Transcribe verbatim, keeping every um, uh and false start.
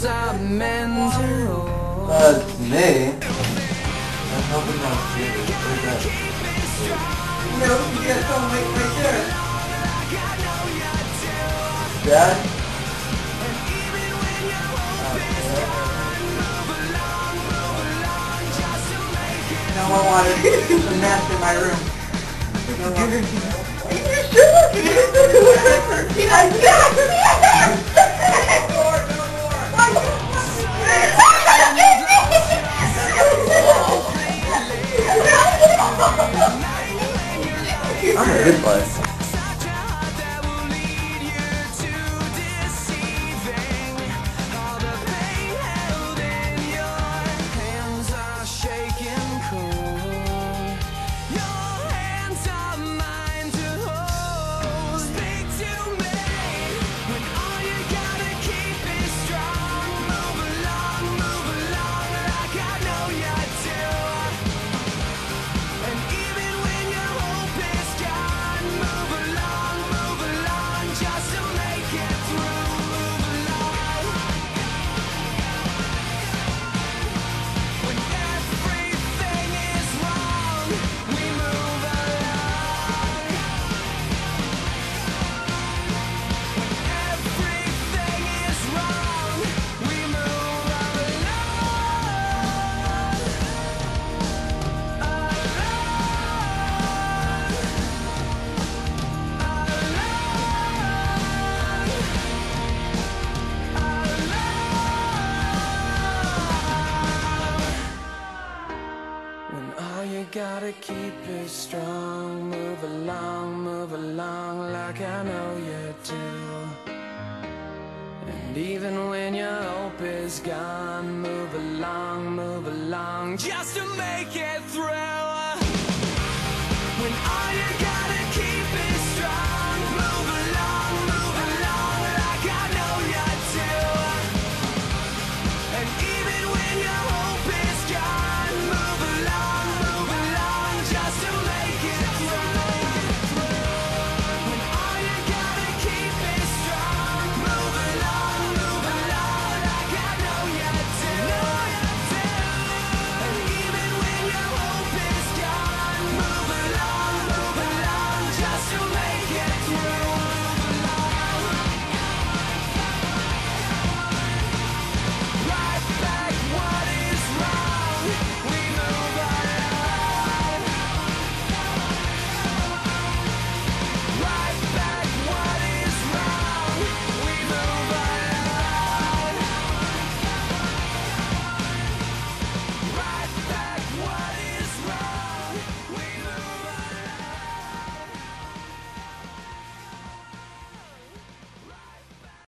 hands are meant to hold. That's me. I'm hoping not to get it. You know, you got some right, right there. Dad? No one wanted the mess in my room. No one. You're still looking at it. Yes! No more, no more. I'm a good player. Gotta keep it strong, move along, move along like I know you do. And even when your hope is gone, move along, move along just to make it